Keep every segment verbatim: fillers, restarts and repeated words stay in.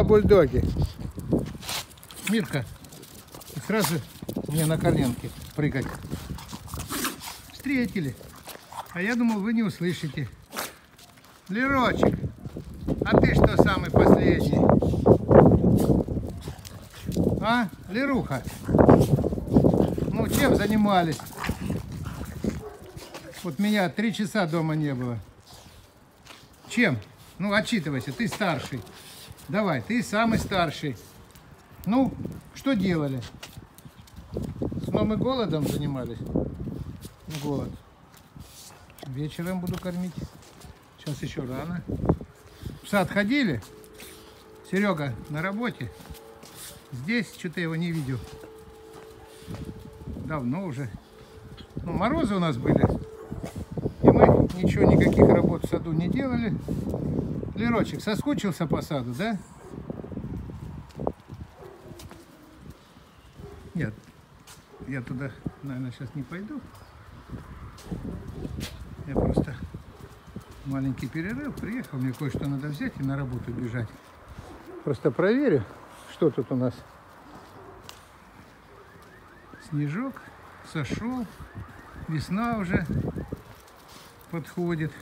бульдоги. Мирка, сразу мне на коленки прыгать. Встретили. А я думал, вы не услышите. Лерочек, а ты что самый последний? А, Леруха? Ну, чем занимались? Вот меня три часа дома не было. Чем? Ну, отчитывайся, ты старший. Давай, ты самый старший. Ну, что делали? Сном и голодом занимались? Голод. Вечером буду кормить. Сейчас еще рано. В сад ходили? Серега на работе? Здесь что-то его не видел. Давно уже. Ну, морозы у нас были. И мы ничего, никаких работ в саду не делали. Лерочек, соскучился по саду, да? Нет. Я туда, наверное, сейчас не пойду. Я просто маленький перерыв. Приехал, мне кое-что надо взять и на работу бежать. Просто проверю, что тут у нас. Снежок сошел. Весна уже подходит.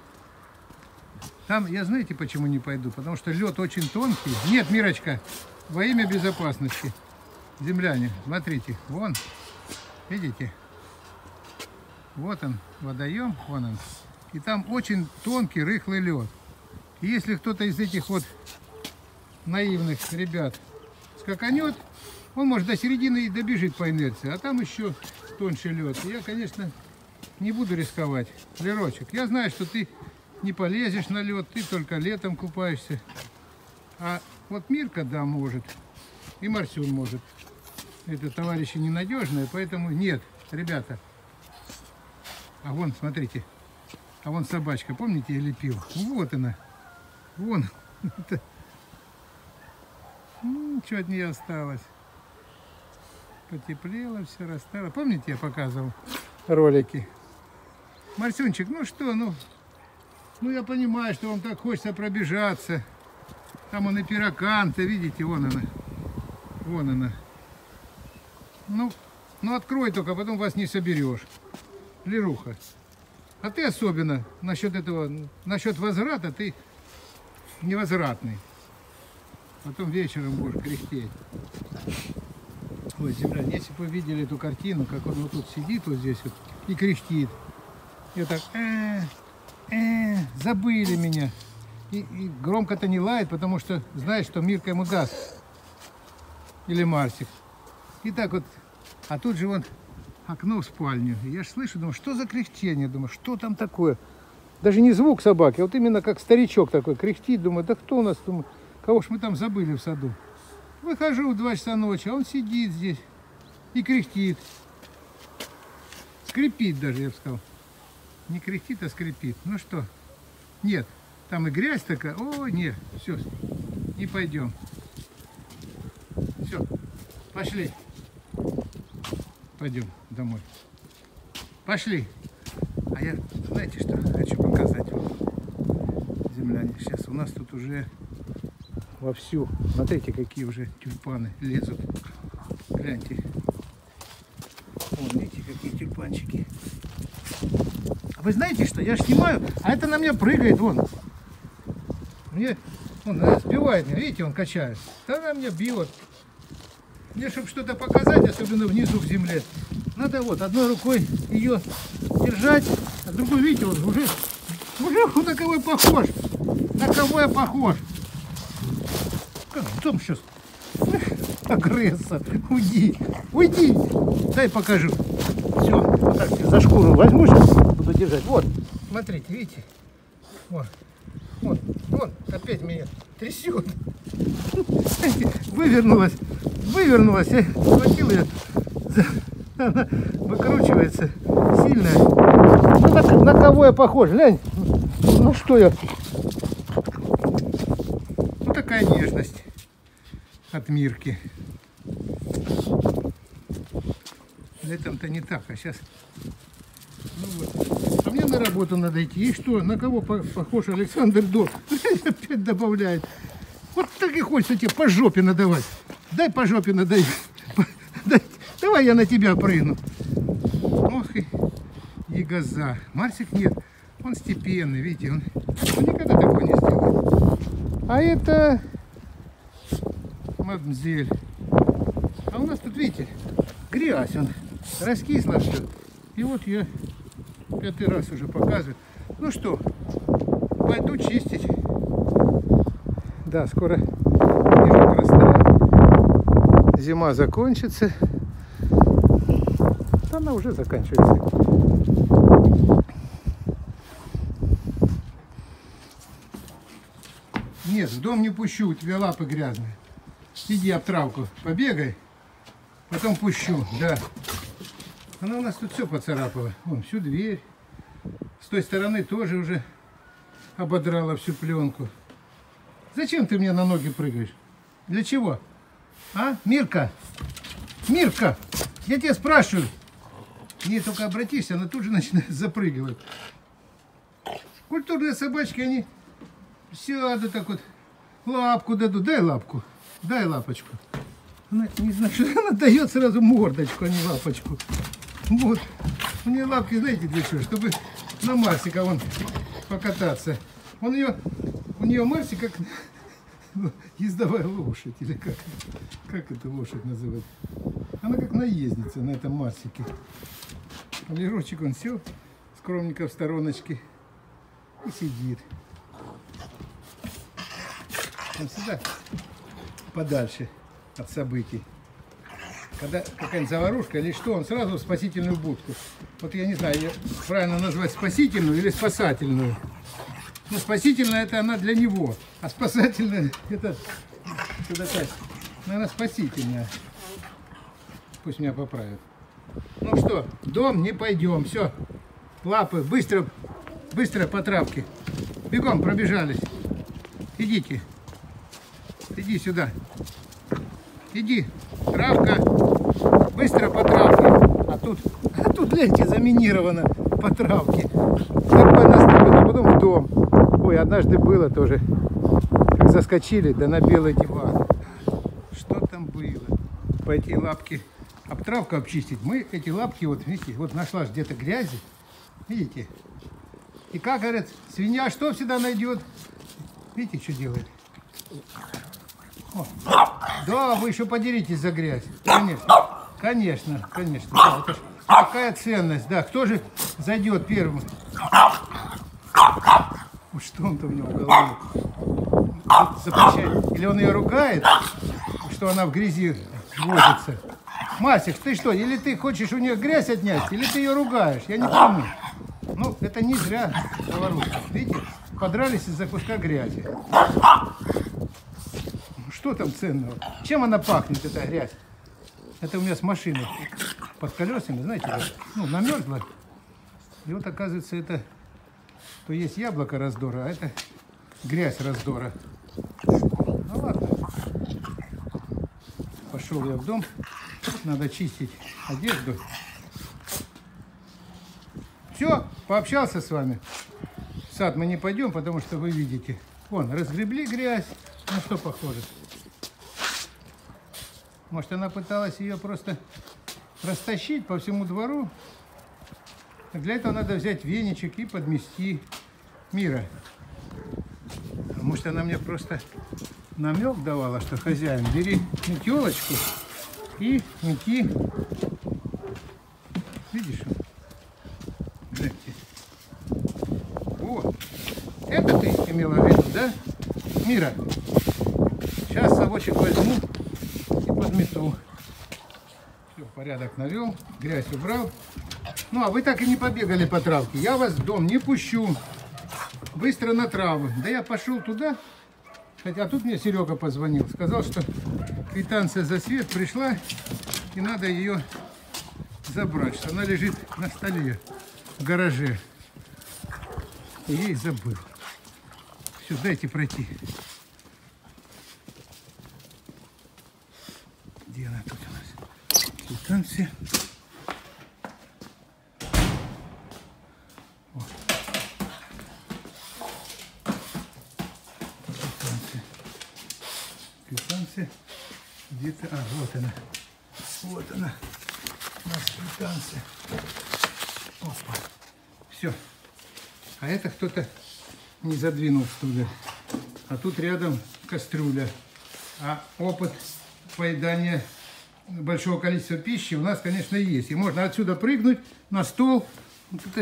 Там, я знаете, почему не пойду? Потому что лед очень тонкий. Нет, Мирочка, во имя безопасности. Земляне, смотрите, вон, видите? Вот он, водоем, вон он. И там очень тонкий, рыхлый лед. И если кто-то из этих вот наивных ребят скаканет, он может до середины и добежит по инерции. А там еще тоньше лед. И я, конечно, не буду рисковать. Лерочек, я знаю, что ты не полезешь на лед, ты только летом купаешься. А вот Мирка, да, может. И Марсюн может. Это товарищи ненадежные, поэтому нет, ребята. А вон, смотрите. А вон собачка, помните, я лепил? Вот она. Вон. Что от нее осталось? Потеплело, все растало. Помните, я показывал ролики? Марсюнчик, ну что, ну... Ну, я понимаю, что вам так хочется пробежаться. Там он и пироканта, видите, вон она. Вон она. Ну, ну открой только, потом вас не соберешь. Леруха. А ты особенно насчет этого, насчет возврата, ты невозвратный. Потом вечером будешь кряхтеть. Ой, земляне, если бы вы видели эту картину, как он вот тут сидит вот здесь вот и кряхтит. И так... Э -э, Э, забыли меня. И, и громко-то не лает, потому что знает, что Мирка ему даст. Или Марсик. И так вот. А тут же вон окно в спальню. И я ж слышу, думаю, что за кряхтение? Думаю, что там такое? Даже не звук собаки, а вот именно как старичок такой кряхтит. Думаю, да кто у нас? Думаю, кого ж мы там забыли в саду? Выхожу в два часа ночи, а он сидит здесь и кряхтит. Скрипит даже, я бы сказал. Не кряхтит, а скрипит. Ну что? Нет. Там и грязь такая. О, нет. Все. Не пойдем. Все. Пошли. Пойдем домой. Пошли. А я, знаете что, хочу показать вам. Земляне. Сейчас у нас тут уже вовсю. Смотрите, какие уже тюльпаны лезут. Гляньте. Вон, видите, какие тюльпанчики. Вы знаете что? Я снимаю, а это на меня прыгает, вон. Мне, он сбивает меня, видите, он качает. Да она меня бьет. Мне, чтобы что-то показать, особенно внизу в земле, надо вот одной рукой ее держать, а другой, видите, он уже, уже на кого я похож. На кого я похож. Как в том сейчас? Агрессор. Уйди. Уйди. Дай покажу. Все. Вот так за шкуру возьму сейчас. Буду держать. Вот. Смотрите, видите? Вот. Вот. Вот. Опять меня трясет. Вывернулась. Вывернулась. Я схватил ее. Она выкручивается. Сильная. Ну, на, на кого я похож? Глянь. Ну что я? Вот такая нежность от Мирки. Летом-то не так, а сейчас... Ну вот. А мне на работу надо идти. И что? На кого похож Александр Док? Опять добавляет. Вот так и хочется тебе по жопе надавать. Дай по жопе надай. Дай. Давай я на тебя прыгну. Ох и ягоза. Марсик нет. Он степенный, видите, он, он никогда такого не сделает. А это мадемуазель. А у нас тут, видите, грязь, он раскисло все. И вот я пятый раз уже показываю. Ну что, пойду чистить. Да, скоро снежок растает. Зима закончится. Она уже заканчивается. Нет, в дом не пущу, у тебя лапы грязные. Иди об травку, побегай, потом пущу, да. Она у нас тут все поцарапала. Вон, всю дверь. С той стороны тоже уже ободрала всю пленку. Зачем ты мне на ноги прыгаешь? Для чего? А, Мирка? Мирка, я тебя спрашиваю. Не, только обратишься, она тут же начинает запрыгивать. Культурные собачки, они сядут так вот, лапку дадут. Дай лапку, дай лапочку. Она не знаю, что она дает сразу мордочку, а не лапочку. Вот. У нее лапки, знаете, для чего? Чтобы на Марсика вон покататься. Он ее, у нее Марсик как ездовая лошадь, или как, как эту лошадь называть? Она как наездница на этом Марсике. Лерочек он сел, скромненько в стороночке и сидит. Он всегда подальше от событий. Когда какая-нибудь заварушка или что, он сразу в спасительную будку. Вот я не знаю, ее правильно назвать спасительную или спасательную. Но спасительная это она для него, а спасательная это, это такая, наверное, спасительная. Пусть меня поправят. Ну что, в дом не пойдем. Все, лапы, быстро, быстро по травке. Бегом пробежались. Идите. Иди сюда. Иди, травка, быстро по травке. А тут, а тут, гляньте, заминировано по травке. Такое наступило, а потом в дом. Ой, однажды было тоже, как заскочили, да на белый диван. Что там было? Пойти лапки, об травку обчистить. Мы эти лапки, вот видите, вот нашла где-то грязи. Видите? И как говорят, свинья что всегда найдет? Видите, что делает? О. Да, вы еще подеритесь за грязь. Конечно, конечно, конечно. Да, это ж такая ценность. Да, кто же зайдет первым? Что он там у него в голове? Запрещает. Или он ее ругает, что она в грязи возится? Масик, ты что, или ты хочешь у нее грязь отнять, или ты ее ругаешь? Я не пойму. Ну, это не зря говорушка. Видите, подрались из-за куска грязи. Что там ценного? Чем она пахнет, эта грязь? Это у меня с машины под колесами, знаете, ну, намерзла. И вот, оказывается, это, то есть яблоко раздора, а это грязь раздора. Ну ладно. Пошел я в дом. Надо чистить одежду. Все, пообщался с вами. В сад мы не пойдем, потому что вы видите. Вон, разгребли грязь. На что похоже? Может, она пыталась ее просто растащить по всему двору? Для этого надо взять веничек и подмести. Мира. Может, она мне просто намек давала, что хозяин, бери метелочку и мети. Видишь? Гляньте. О, это ты имела в виду, да? Мира. Сейчас совочек возьму и подмету. Все, порядок навел, грязь убрал. Ну, а вы так и не побегали по травке. Я вас в дом не пущу. Быстро на траву. Да я пошел туда. Хотя тут мне Серега позвонил. Сказал, что квитанция за свет пришла. И надо ее забрать. Что она лежит на столе в гараже. И ей забыл. Все, дайте пройти. Где она тут у нас? Квитанция. сметанцы. Где-то, а, вот она. Вот она. На сметанце. Опа. Все. А это кто-то не задвинул туда. А тут рядом кастрюля. А опыт поедания большого количества пищи у нас, конечно, есть. И можно отсюда прыгнуть на стол. Вот это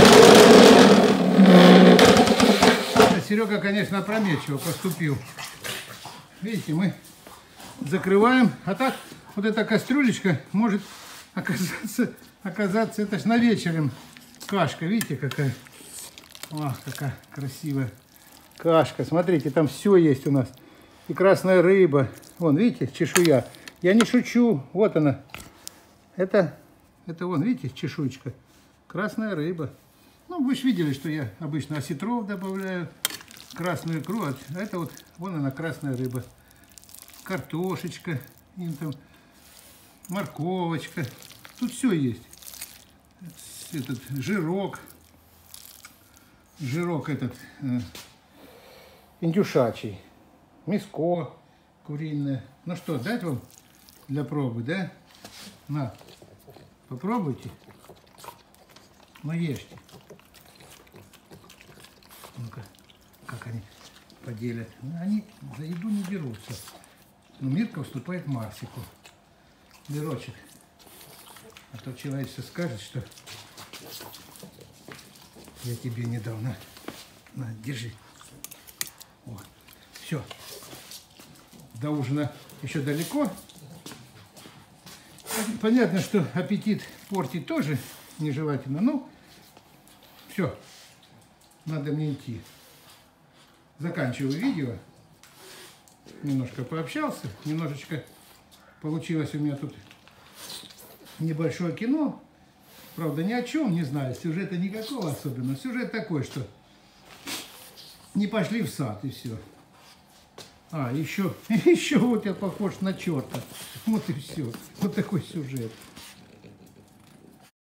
Серега, Серега, конечно, опрометчиво поступил. Видите, мы закрываем. А так вот эта кастрюлечка может оказаться, оказаться это ж на вечером кашка. Видите, какая? Ах, какая красивая кашка. Смотрите, там все есть у нас. И красная рыба. Вон, видите, чешуя. Я не шучу. Вот она. Это, это вон, видите, чешуечка. Красная рыба. Ну, вы же видели, что я обычно осетров добавляю. Красную икру. А это вот, вон она, красная рыба. Картошечка. Им там морковочка. Тут все есть. Этот жирок. Жирок этот э, индюшачий. Мяско куриное. Ну что, дать вам для пробы, да? На, попробуйте. Ну, ешьте. Ну-ка, как они поделят. Они за еду не берутся. Но Мирка уступает Марсику. Мирочек. А то человечество скажет, что я тебе не дал. На, на, держи. Вот. Все. До ужина еще далеко. Понятно, что аппетит портить тоже нежелательно. Ну, все. Надо мне идти. Заканчиваю видео. Немножко пообщался. Немножечко получилось у меня тут небольшое кино. Правда, ни о чем, не знаю. Сюжета никакого особенного. Сюжет такой, что не пошли в сад, и все. А, еще, еще вот я похож на черта. Вот и все. Вот такой сюжет.